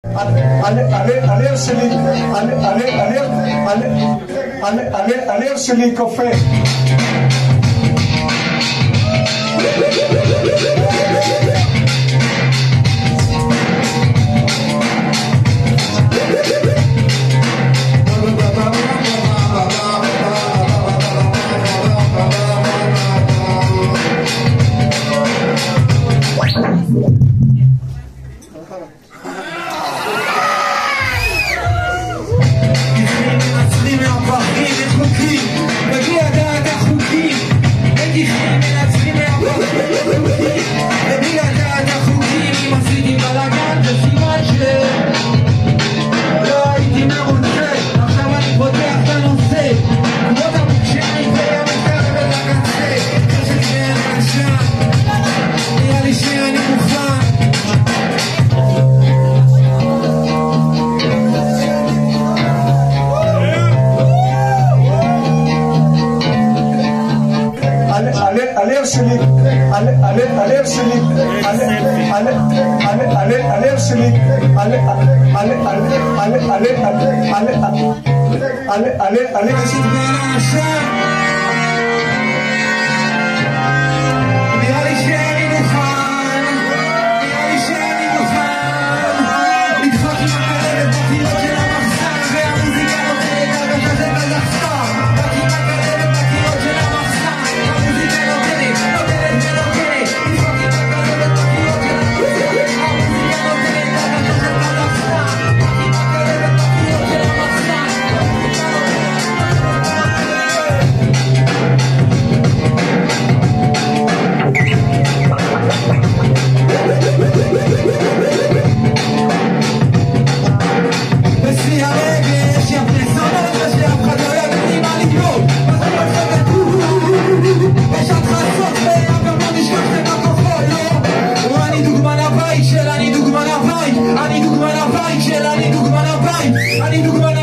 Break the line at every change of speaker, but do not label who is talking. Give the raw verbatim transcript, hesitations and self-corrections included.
הלב שלי, הלב שלי קופא. הלב שלי, הלב שלי, הלב שלי, הלב שלי, נראה לי שאני מוכן, נראה לי שאני מוכן לדפוק עם הכלבת בקירות של המחסן והמוזיקה נותנת הרגשה זה בלחסן רק עם הכלבת בקירות של המחסן המוזיקה נותנת, נותנת ונותנת לדפוק עם הכלבת בקירות של המחסן המוזיקה נותנת הרגשה זה בלחסן רק עם הכלבת בקירות של המחסן בשיא הרגש יא פרסונות ושאף אחד לא יגיד לי מה לקרוא אז אני עושה את יש עד חצות ואף גם לא נשכח שבכוחו לא אני דוגמן הבית של אני דוגמן הבית אני דוגמן הבית של אני דוגמן הבית אני דוגמן